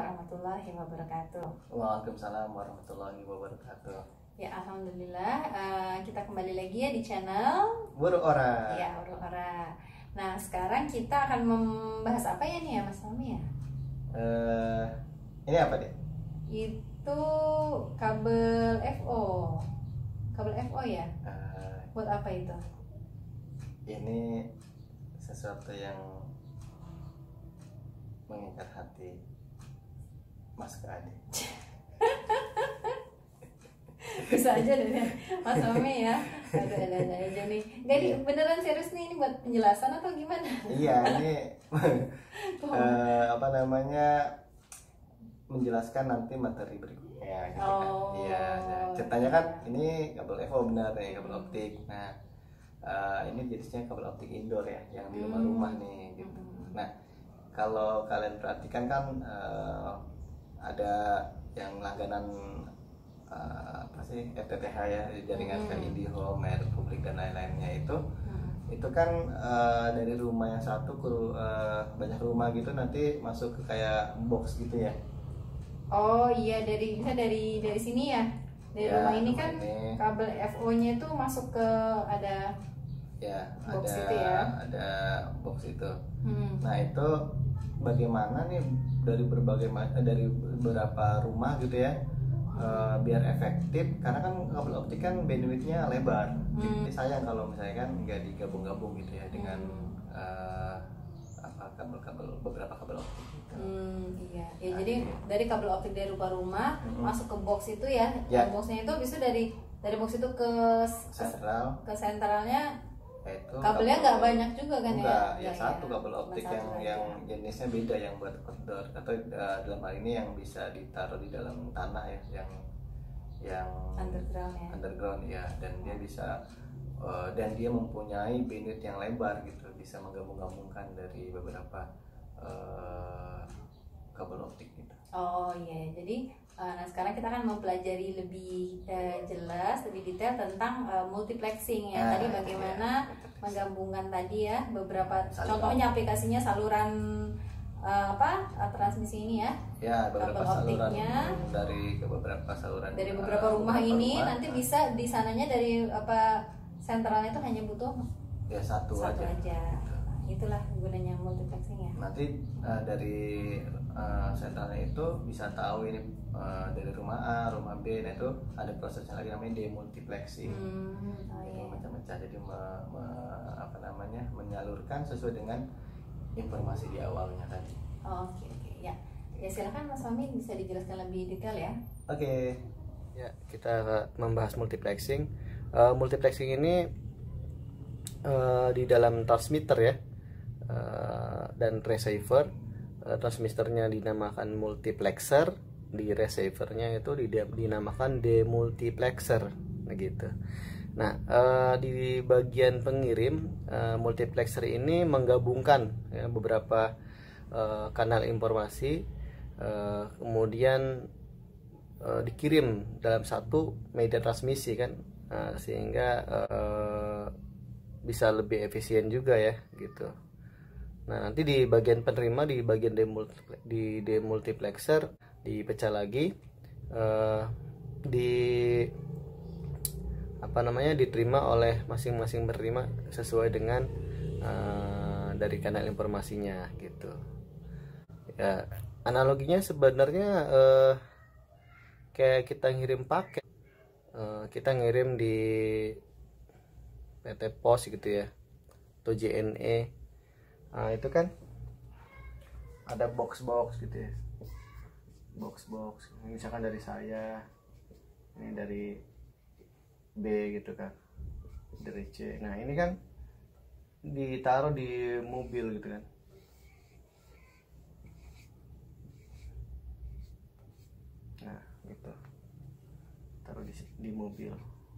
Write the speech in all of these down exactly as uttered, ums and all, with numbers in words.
warahmatullahi wabarakatuh. Waalaikumsalam warahmatullahi wabarakatuh. Ya, alhamdulillah uh, kita kembali lagi ya di channel Buru Ora. Ya, Buru Ora. Nah, sekarang kita akan membahas apa ya nih ya Mas Fahmi ya? Uh, ini apa deh? Itu kabel F O. Kabel F O ya? Uh, Buat apa itu? Ini sesuatu yang mengikat hati Mas Ade. Bisa aja deh Mas Fahmi ya. Ada ada ada aja nih. Gak di beneran serius nih ini buat penjelasan atau gimana? Iya, ini uh, apa namanya menjelaskan nanti materi berikutnya gitu kan. Oh. Iya, ceritanya kan ini kabel F O benar ya, kabel optik. Nah, uh, ini jenisnya kabel optik indoor ya, yang di rumah-rumah nih gitu. Nah, kalau kalian perhatikan kan uh, ada yang langganan uh, apa sih F T T H ya, jaringan kayak IndiHome, Republik dan lain-lainnya itu hmm. itu kan uh, dari rumah yang satu ke uh, banyak rumah gitu nanti masuk ke kayak box gitu ya. Oh iya, dari bisa dari dari sini ya, dari ya, rumah ini kan ini. Kabel F O-nya itu masuk ke ada ya box ada itu ya. ada box itu. Hmm. Nah, itu bagaimana nih dari berbagai dari beberapa rumah gitu ya, uh, biar efektif, karena kan kabel optik kan bandwidthnya lebar. Hmm. Jadi sayang kalau misalnya kan nggak digabung-gabung gitu ya dengan hmm. uh, apa kabel-kabel beberapa kabel optik gitu. Hmm, iya. Ya, nah, jadi iya. dari kabel optik dari rumah-rumah hmm. masuk ke box itu ya. Ya. Boxnya itu bisa dari dari box itu ke sentral. Ke sentralnya. Itu kabelnya nggak kabel, banyak juga kan enggak, ya? ya satu kabel optik yang aja. yang jenisnya beda, yang buat outdoor atau uh, dalam hal ini yang bisa ditaruh di dalam tanah ya, yang yang underground ya. Underground ya, dan dia bisa uh, dan dia mempunyai bandwidth yang lebar gitu, bisa menggabung-gabungkan dari beberapa uh, kabel optik gitu. Oh iya, jadi uh, nah sekarang kita akan mempelajari lebih uh, jelas, lebih detail tentang uh, multiplexing ya. Nah, tadi bagaimana ya, menggabungkan tadi ya beberapa saluran. Contohnya aplikasinya saluran uh, apa uh, transmisi ini ya. Ya, beberapa saluran dari ke beberapa saluran. Dari beberapa uh, rumah beberapa ini rumah, nanti nah. bisa di sananya dari apa sentralnya itu hanya butuh ya satu, satu aja. aja. Itulah gunanya multiplexing ya. Nanti uh, dari uh, sentralnya itu bisa tahu ini uh, dari rumah A, rumah B, nah itu ada prosesnya lagi namanya demultiplexing. Hmm, oh iya. Macam-macam, jadi me, me, apa namanya menyalurkan sesuai dengan informasi di awalnya tadi. Oh, oke okay, oke okay. Ya, ya silakan Mas Fahmi bisa dijelaskan lebih detail ya. Oke. Okay. Ya, kita membahas multiplexing. Uh, multiplexing ini uh, di dalam transmitter ya. Uh, dan receiver, uh, transmitternya dinamakan multiplexer, di receivernya itu dinamakan demultiplexer, begitu. Nah, uh, di bagian pengirim, uh, multiplexer ini menggabungkan ya, beberapa uh, kanal informasi, uh, kemudian uh, dikirim dalam satu media transmisi kan, uh, sehingga uh, bisa lebih efisien juga ya, gitu. Nah, nanti di bagian penerima, di bagian demultiplex, di demultiplexer dipecah lagi, uh, di apa namanya diterima oleh masing-masing penerima sesuai dengan uh, dari kanal informasinya gitu. Ya, analoginya sebenarnya uh, kayak kita ngirim paket, uh, kita ngirim di P T Pos gitu ya, atau J N E. Nah, itu kan ada box-box gitu ya, box-box misalkan dari saya, ini dari B gitu kan, dari C. Nah, ini kan ditaruh di mobil gitu kan. Nah, gitu, taruh di, di mobil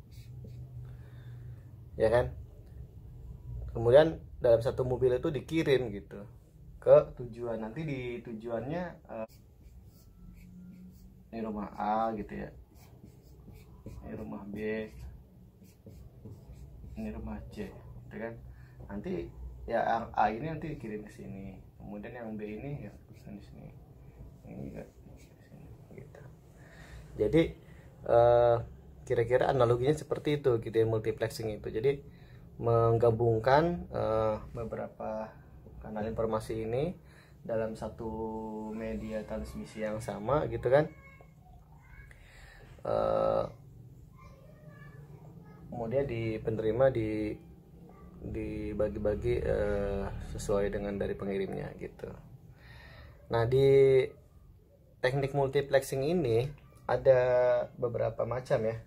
ya kan. Kemudian dalam satu mobil itu dikirim gitu ke tujuan. Nanti di tujuannya uh, ini rumah A gitu ya, ini rumah B, ini rumah C gitu kan. Nanti ya A ini nanti dikirim ke sini, kemudian yang B ini ya di sini. gitu. Jadi uh, kira-kira analoginya seperti itu gitu ya, multiplexing itu. Jadi menggabungkan uh, beberapa kanal informasi ini dalam satu media transmisi yang sama gitu kan. Uh, kemudian di penerima di dibagi-bagi uh, sesuai dengan dari pengirimnya gitu. Nah, di teknik multiplexing ini ada beberapa macam ya.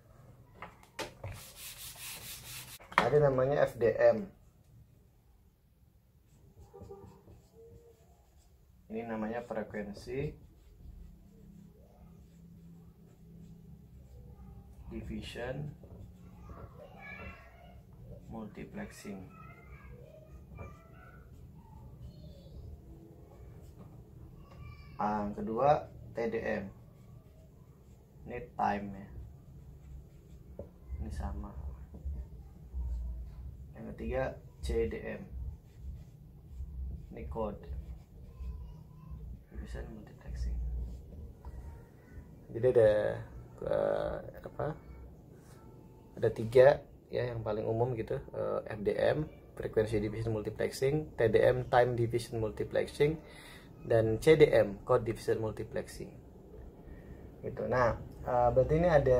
Ada namanya F D M. Ini namanya frekuensi division multiplexing. Yang kedua T D M. Ini time ya. Ini sama. Yang ketiga C D M. Ini code. Division multiplexing. Jadi ada uh, apa? Ada tiga ya yang paling umum gitu, uh, F D M, frequency division multiplexing, T D M, time division multiplexing, dan C D M, code division multiplexing. Gitu. Nah, uh, berarti ini ada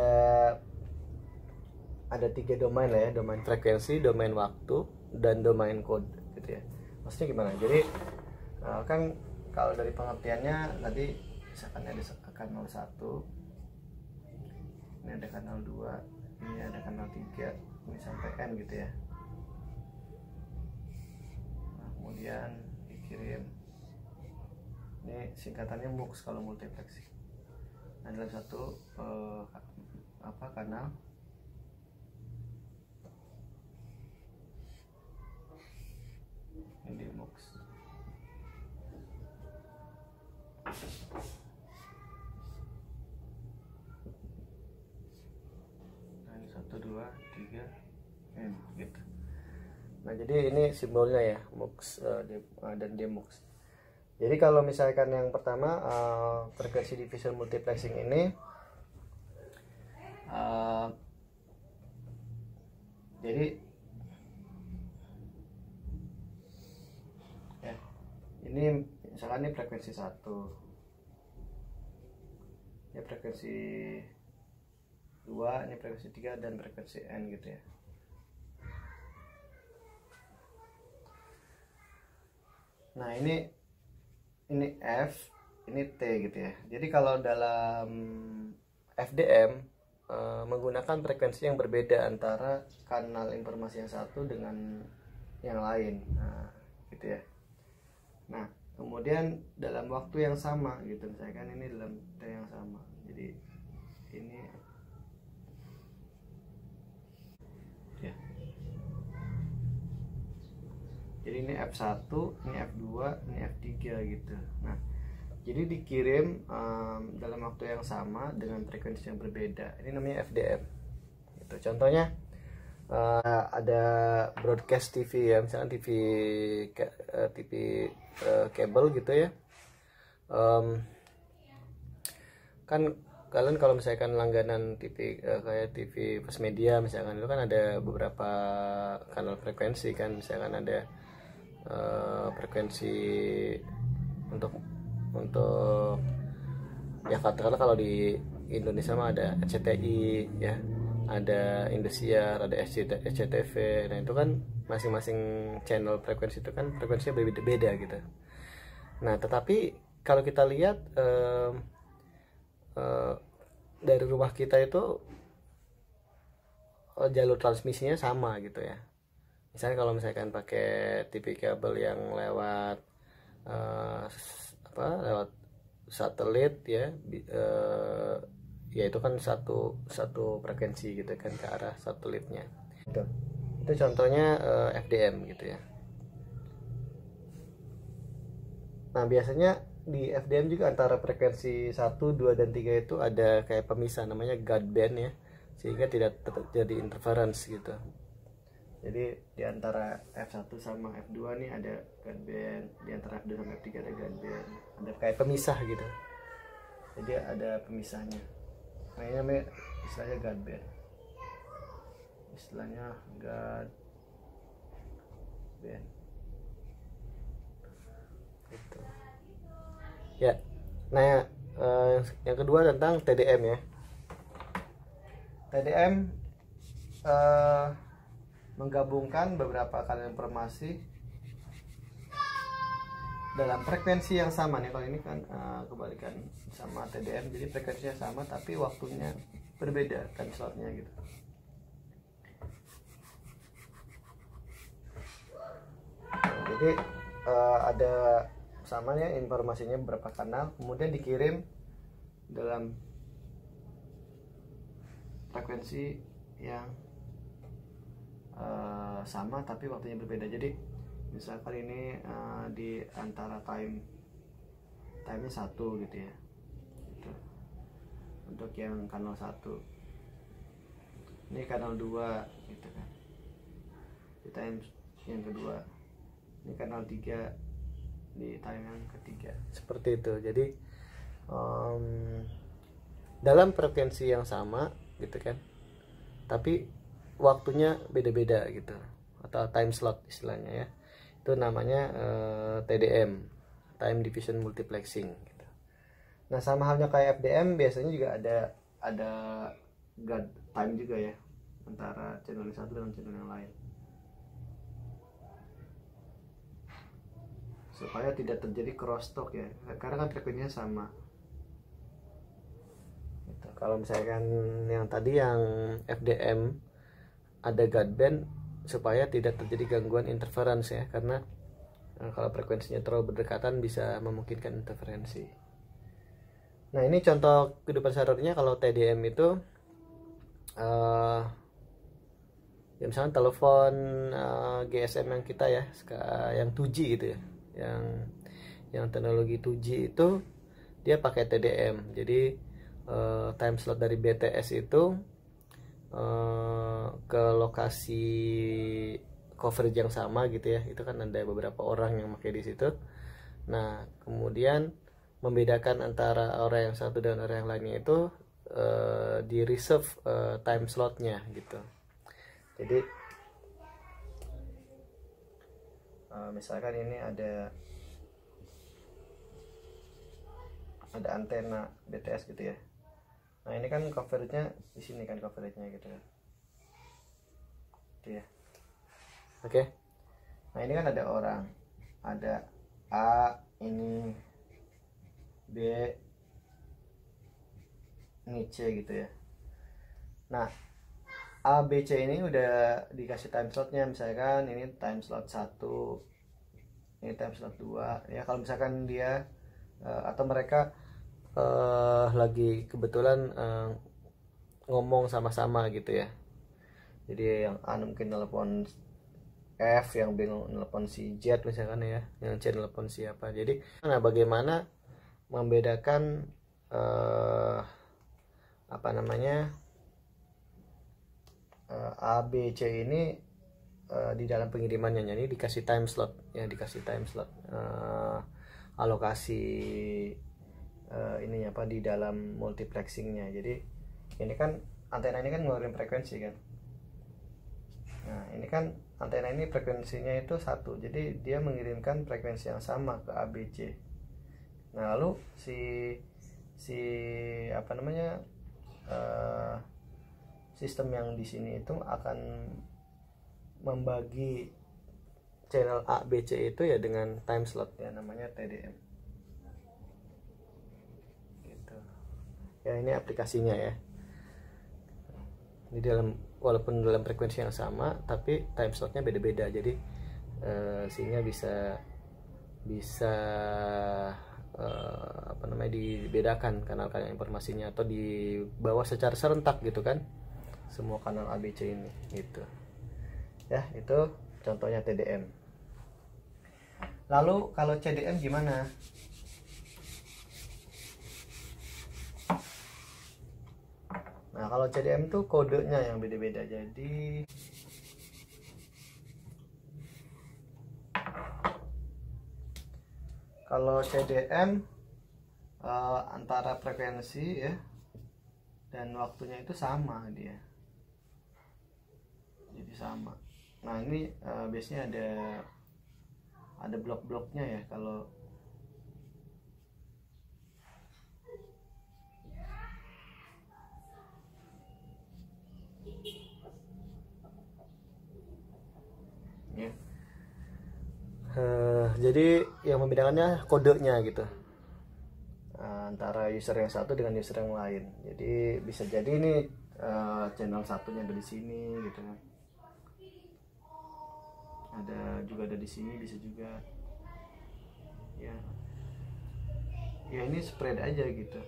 ada tiga domain lah ya, domain frekuensi, domain waktu, dan domain code gitu ya. Maksudnya gimana? Jadi uh, kan kalau dari pengertiannya tadi misalkan ada kanal satu, ini ada kanal dua, ini ada kanal tiga, ini sampai N gitu ya. Nah, kemudian dikirim. Ini singkatannya M U X kalau multiplexing. Nah, dalam satu uh, apa kanal ini M U X. Nah, ini satu, dua, tiga, N gitu. Nah, jadi ini simbolnya ya, M U X uh, dan D M U X. Jadi kalau misalkan yang pertama uh, frekuensi division multiplexing ini uh, jadi ya, ini misalkan ini frekuensi satu, ya frekuensi dua, ini frekuensi tiga, dan frekuensi N gitu ya. Nah, ini ini F, ini T gitu ya. Jadi kalau dalam F D M uh, menggunakan frekuensi yang berbeda antara kanal informasi yang satu dengan yang lain, nah, gitu ya. Nah, kemudian dalam waktu yang sama gitu, misalkan ini dalam T yang sama. Jadi ini ya. Jadi ini F satu, ini F dua, ini F tiga gitu. Nah, jadi dikirim um, dalam waktu yang sama dengan frekuensi yang berbeda. Ini namanya F D M. Gitu. Contohnya uh, ada broadcast T V ya, misalkan T V uh, T V uh, kabel gitu ya. Um, kan kalian kalau misalkan langganan T V uh, kayak T V First Media misalkan, itu kan ada beberapa kanal frekuensi kan, misalkan ada Uh, frekuensi untuk untuk ya katakanlah kalau di Indonesia mah ada R C T I ya, ada Indosiar, ada S C T V. Nah, itu kan masing-masing channel frekuensi itu kan frekuensinya berbeda-beda gitu. Nah, tetapi kalau kita lihat uh, uh, dari rumah kita itu uh, jalur transmisinya sama gitu ya. Misalnya kalau misalkan pakai T V kabel yang lewat uh, apa lewat satelit ya, uh, ya itu kan satu satu frekuensi gitu kan ke arah satelitnya. Itu, itu contohnya uh, F D M gitu ya. Nah, biasanya di F D M juga antara frekuensi satu, dua, dan tiga itu ada kayak pemisah namanya guard band ya, sehingga tidak terjadi interference gitu. Jadi di antara F satu sama F dua nih ada guard band, di antara F dua sama F tiga ada guard band, ada kayak pemisah gitu. jadi ada pemisahnya. Nah ini namanya istilahnya guard band, istilahnya guard band gitu ya. Nah eh, yang kedua tentang T D M ya. T D M eh, menggabungkan beberapa kalian informasi dalam frekuensi yang sama nih. Kalau ini kan uh, kebalikan sama T D M, jadi frekuensinya sama tapi waktunya berbeda, time slotnya gitu. Nah, jadi uh, ada samanya informasinya beberapa kanal, kemudian dikirim dalam frekuensi yang uh, sama tapi waktunya berbeda. Jadi misalkan ini uh, di antara time time-nya satu gitu ya, gitu. Untuk yang kanal satu, ini kanal dua gitu kan, di time yang kedua, ini kanal tiga di time yang ketiga, seperti itu. Jadi um, dalam frekuensi yang sama gitu kan, tapi waktunya beda-beda gitu, atau time slot istilahnya ya. Itu namanya uh, T D M, time division multiplexing gitu. Nah sama halnya kayak F D M, biasanya juga ada ada guard time juga ya antara channel yang satu dengan channel yang lain, supaya tidak terjadi cross talk ya, karena kan frekuensinya sama gitu. Kalau misalkan yang tadi yang F D M ada guard band supaya tidak terjadi gangguan interference ya, karena eh, kalau frekuensinya terlalu berdekatan bisa memungkinkan interferensi. Nah ini contoh kehidupan sehari-harinya kalau T D M itu uh, ya misalnya telepon uh, G S M yang kita ya, yang dua G gitu ya, yang yang teknologi dua G itu dia pakai T D M. Jadi uh, time slot dari B T S itu Uh, ke lokasi coverage yang sama gitu ya, itu kan ada beberapa orang yang pakai di situ. Nah kemudian membedakan antara orang yang satu dan orang yang lainnya itu uh, di reserve uh, time slotnya gitu. Jadi uh, misalkan ini ada ada antena B T S gitu ya. Nah ini kan coveragenya di sini kan, coveragenya gitu kan, gitu ya. Oke. Nah ini kan ada orang, ada A, ini B, ini C gitu ya. Nah A, B, C ini udah dikasih time slotnya, misalkan ini time slot satu, ini time slot dua ya. Kalau misalkan dia atau mereka Uh, lagi kebetulan uh, ngomong sama-sama gitu ya, jadi yang A mungkin nelpon F, yang B nelpon si Z misalkan ya, yang C nelpon siapa. Jadi nah bagaimana membedakan uh, apa namanya uh, A, B, C ini uh, di dalam pengirimannya. Jadi dikasih time slot ya, dikasih time slot uh, alokasi Uh, ini apa di dalam multiplexingnya. Jadi ini kan antena ini kan ngeluarin frekuensi kan. Nah ini kan antena ini frekuensinya itu satu, jadi dia mengirimkan frekuensi yang sama ke A B C. Nah lalu si si apa namanya uh, sistem yang di sini itu akan membagi channel A B C itu ya dengan time slot ya, namanya T D M. Ya ini aplikasinya ya. Di dalam walaupun dalam frekuensi yang sama tapi time slotnya beda-beda, jadi eh, sehingga bisa bisa eh, apa namanya dibedakan kanal-kanal informasinya, atau dibawa secara serentak gitu kan semua kanal A B C ini gitu. Ya itu contohnya T D M. Lalu kalau C D M gimana? Nah kalau C D M tuh kodenya yang beda-beda. Jadi kalau C D M uh, antara frekuensi ya dan waktunya itu sama dia, jadi sama. Nah ini uh, biasanya ada ada blok-bloknya ya. Kalau ya. Uh, jadi yang membedakannya kodenya gitu, uh, antara user yang satu dengan user yang lain. Jadi bisa jadi ini uh, channel satunya ada di sini gitu kan, ada juga ada di sini, bisa juga ya. Ya ini spread aja gitu.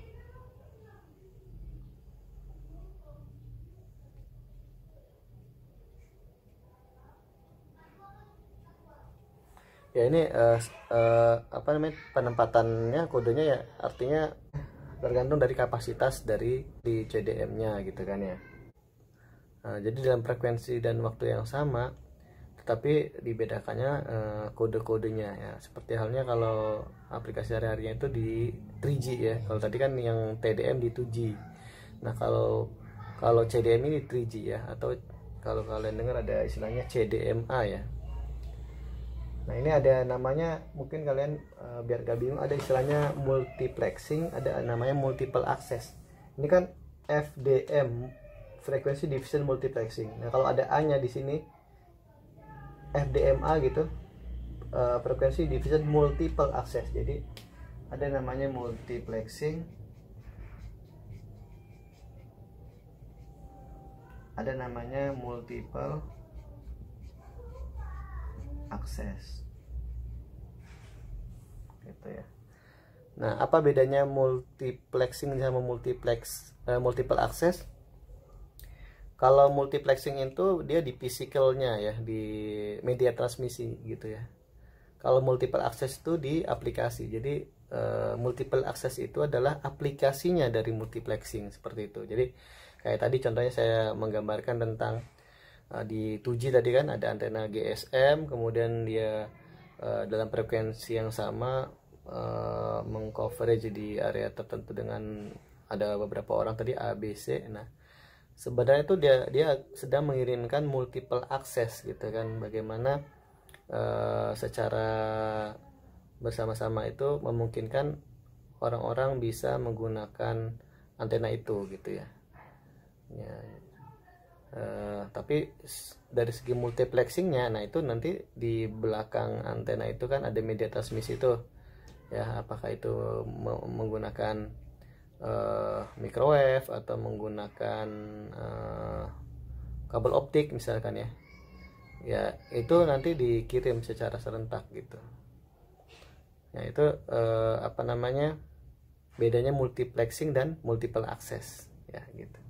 Ya ini uh, uh, apa namanya, penempatannya kodenya ya, artinya tergantung dari kapasitas dari di C D M-nya gitu kan ya. Nah, jadi dalam frekuensi dan waktu yang sama, tetapi dibedakannya uh, kode-kodenya ya. Seperti halnya kalau aplikasi sehari-harinya itu di tiga G ya. Kalau tadi kan yang T D M di dua G. Nah kalau kalau C D M ini tiga G ya, atau kalau kalian dengar ada istilahnya C D M A ya. Nah ini ada namanya, mungkin kalian uh, biar gak bingung, ada istilahnya multiplexing, ada namanya multiple access. Ini kan F D M, frequency division multiplexing. Nah kalau ada A-nya di sini, F D M A gitu, uh, frekuensi division multiple access. Jadi ada namanya multiplexing, ada namanya multiple access gitu ya. Nah apa bedanya multiplexing sama multiplex uh, multiple access? Kalau multiplexing itu dia di physicalnya ya, di media transmisi gitu ya. Kalau multiple access itu di aplikasi. Jadi uh, multiple access itu adalah aplikasinya dari multiplexing, seperti itu. Jadi kayak tadi contohnya saya menggambarkan tentang uh, di dua G tadi kan ada antena G S M, kemudian dia uh, dalam frekuensi yang sama uh, mengcoverage di area tertentu dengan ada beberapa orang tadi A B C. Nah sebenarnya itu dia dia sedang mengirimkan multiple access gitu kan, bagaimana uh, secara bersama-sama itu memungkinkan orang-orang bisa menggunakan antena itu gitu ya. Ya uh, tapi dari segi multiplexingnya, nah itu nanti di belakang antena itu kan ada media transmisi itu ya, apakah itu menggunakan Uh, microwave atau menggunakan uh, kabel optik misalkan ya, ya itu nanti dikirim secara serentak gitu. Ya itu uh, apa namanya, bedanya multiplexing dan multiple access ya gitu.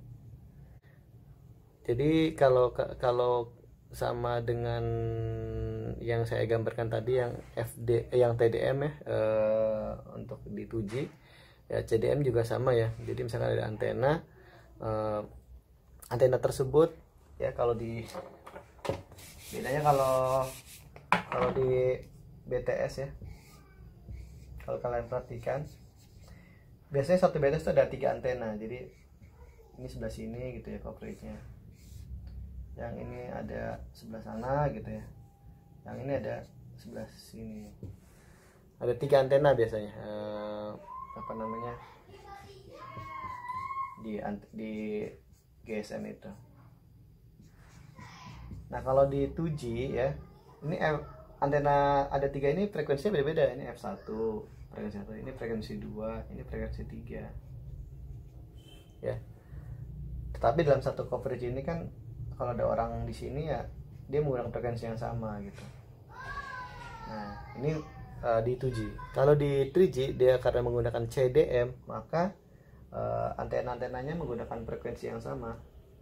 Jadi kalau kalau sama dengan yang saya gambarkan tadi yang F D yang T D M ya, uh, untuk di dua G ya, C D M juga sama ya. Jadi misalkan ada antena, uh, antena tersebut ya, kalau di bedanya kalau kalau di B T S ya, kalau kalian perhatikan biasanya satu B T S itu ada tiga antena. Jadi ini sebelah sini gitu ya coveragenya, yang ini ada sebelah sana gitu ya, yang ini ada sebelah sini. Ada tiga antena biasanya, uh, apa namanya, di di G S M itu. Nah kalau di dua G ya, ini F, antena ada tiga ini frekuensinya beda-beda. Ini F satu frekuensi satu, ini frekuensi dua, ini frekuensi tiga ya. Tetapi dalam satu coverage ini kan kalau ada orang di sini ya, dia menggunakan frekuensi yang sama gitu. Nah ini Uh, di dua G. Kalau di tiga G dia karena menggunakan C D M, maka uh, antena-antenanya menggunakan frekuensi yang sama.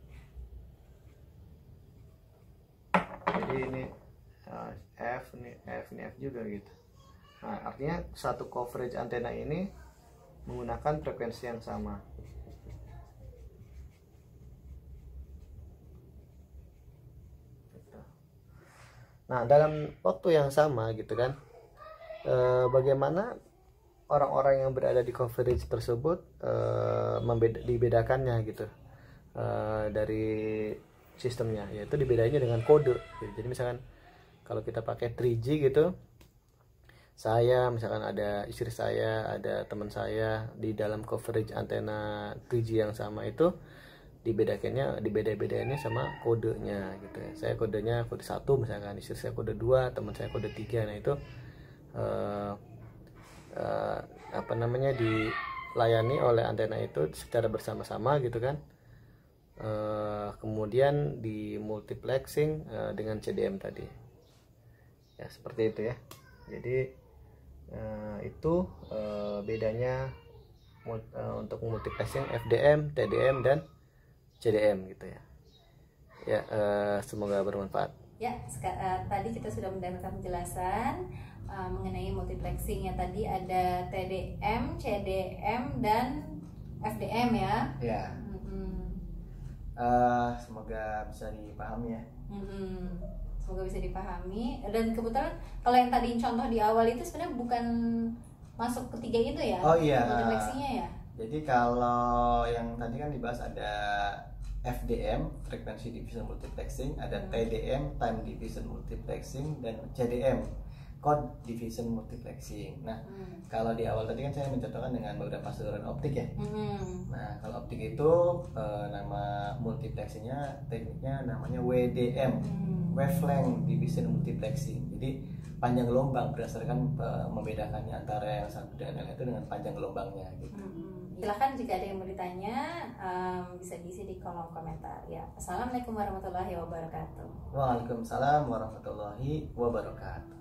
Jadi ini uh, F, ini F, ini F juga gitu. Nah, artinya satu coverage antena ini menggunakan frekuensi yang sama. Nah, dalam waktu yang sama gitu kan, e, bagaimana orang-orang yang berada di coverage tersebut uh, membeda dibedakannya gitu uh, dari sistemnya, yaitu dibedainnya dengan kode gitu. Jadi misalkan kalau kita pakai tiga G gitu, saya misalkan ada istri saya, ada teman saya di dalam coverage antena tiga G yang sama itu, dibedakannya dibeda-bedainnya sama kodenya gitu ya. Saya kodenya kode satu misalkan, istri saya kode dua, teman saya kode tiga. Nah itu uh, uh, apa namanya dilayani oleh antena itu secara bersama-sama gitu kan. Uh, kemudian di multiplexing uh, dengan C D M tadi ya, seperti itu ya. Jadi uh, itu uh, bedanya uh, untuk multiplexing F D M, T D M dan C D M gitu ya. Ya, uh, semoga bermanfaat. Ya, uh, tadi kita sudah mendengarkan penjelasan uh, mengenai multiplexing yang tadi ada T D M, C D M dan F D M ya. Ya. Mm-hmm. Uh, semoga bisa dipahami ya. Mm-hmm. Semoga bisa dipahami. Dan kebetulan kalau yang tadi contoh di awal itu sebenarnya bukan masuk ketiga itu ya? Oh iya. Multiplexingnya ya. Jadi kalau yang tadi kan dibahas ada F D M, Frequency Division Multiplexing, ada hmm. T D M, Time Division Multiplexing, dan C D M, Code Division Multiplexing. Nah, hmm. kalau di awal tadi kan saya mencontohkan dengan beberapa saluran optik ya. Hmm. Nah, kalau optik itu eh, nama multiplexingnya, tekniknya namanya W D M, hmm. Wavelength Division Multiplexing. Jadi panjang gelombang berdasarkan uh, membedakannya antara yang satu dengan yang itu dengan panjang gelombangnya gitu. Hmm. Silahkan jika ada yang mau ditanya um, bisa diisi di kolom komentar ya. Assalamualaikum warahmatullahi wabarakatuh. Waalaikumsalam warahmatullahi wabarakatuh.